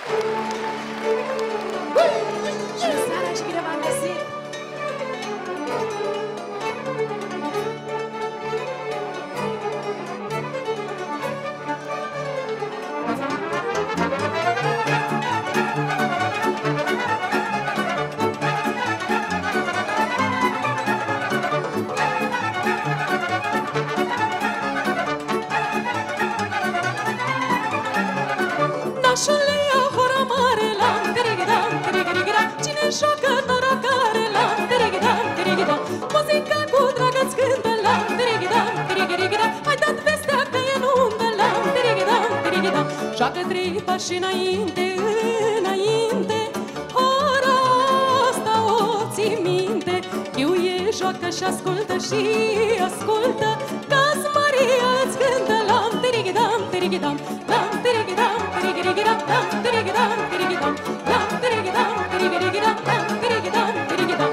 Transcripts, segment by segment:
Bună seara și bine v-am găsit! Nașule, ia hora mare, la tirigidam, tirigidam. Cine joacă norocare, la tirigidam, tirigidam. Muzica cu dragă-ți cântă, la tirigidam, tirigidam. Hai dat vestea că e nuntă, la tirigidam, tirigidam. Joacă trei pași înainte, înainte. Hora asta o ții minte. Chiuie, joacă și ascultă și ascultă. Că-s Maria îți cântă, la tirigidam, tirigidam. La tirigidam, tirigidam, la tirigidam, tirigidam. La tirigidam, tirigidam, la tirigidam, tirigidam.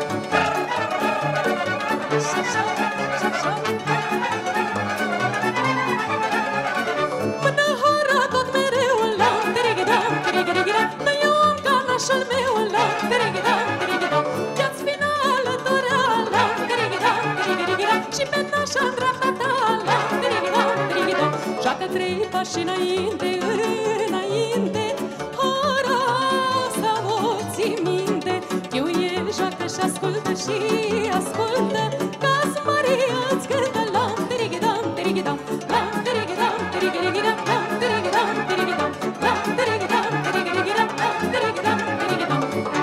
Mână hora tot mereu, la tirigidam, tirigidam. Noi eu am ca nașul meu, la tirigidam, tirigidam. Ce-ați fi alătura, la tirigidam, tirigidam. Și pe nașa dreapta ta, la tirigidam, tirigidam. Joacă trei pași înainte, înainte. Hora asta o ții minte. Chiuie, joacă și ascultă și ascultă. Că-s Maria îți cântă, la tirigidam, tirigidam. La tirigidam, tirigidam, la tirigidam, tirigidam. La tirigidam, tirigidam, la tirigidam, tirigidam.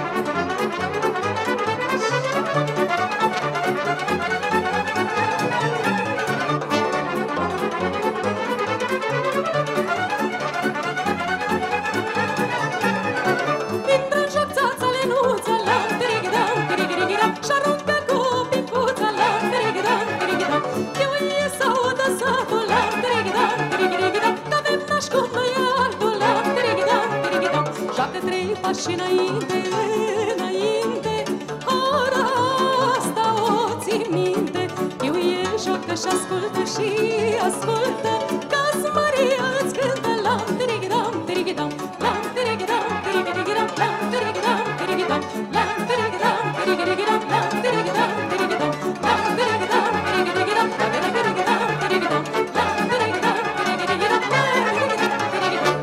Intră în joc țața Lenuța, la tirigidam, tirigidam. Și-aruncă cu picuța, la tirigidam, tirigidam. Chiuie s-audă satul, la tirigidam, tirigidam. Că-avem naș cum noi altul, la tirigidam, tirigidam. Joacă trei pași înainte, înainte. Hora asta o ții minte. Chiuie, joacă și ascultă și ascultă. Că-s Maria îți cântă, la tirigidam, tirigidam. La tirigidam, tirigidam, la tirigidam, tirigidam. La tirigidam, tirigidam, la tirigidam, tirigidam. La tirigidam, tirigidam, la tirigidam, tirigidam. La tirigidam, tirigidam, la tirigidam, tirigidam.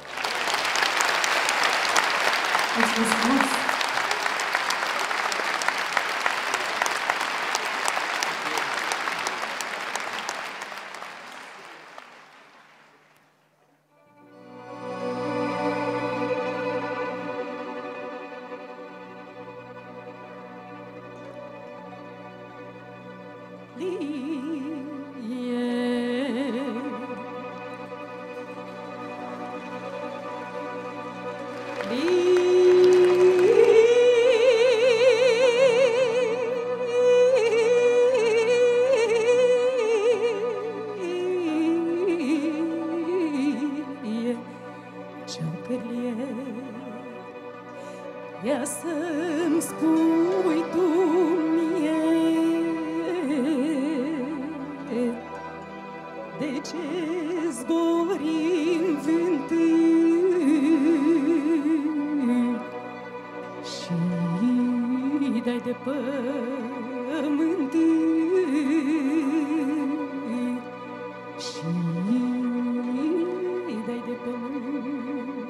Mulțumesc frumos! Ia să-mi spui tu mie de ce zbori-n vânt și dai de pământ și dai de pământ.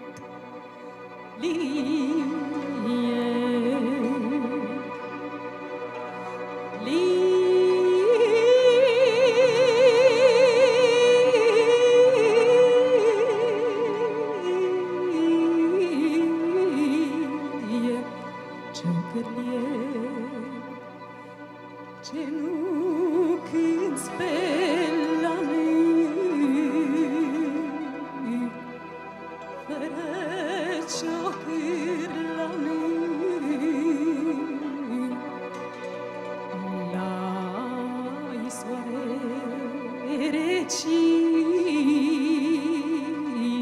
Ce nu cânti pe la mine, fără ciocâri la mine, la isoare recii,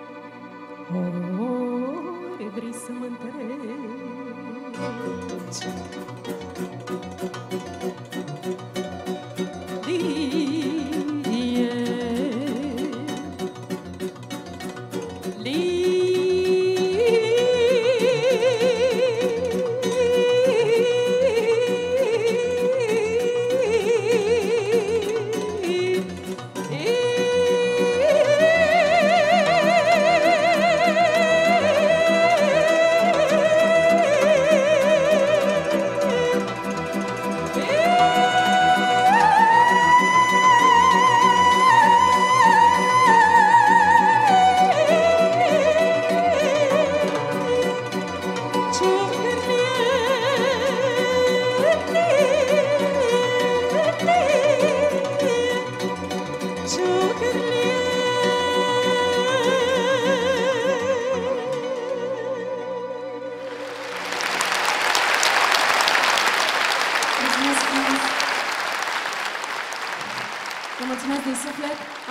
ori vrei să mă întreci. Lie, lie,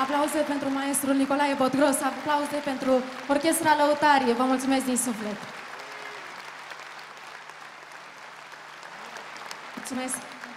Aplauze pentru maestrul Nicolae Botgros, aplauze pentru Orchestra Lăutarie. Vă mulțumesc din suflet. Mulțumesc.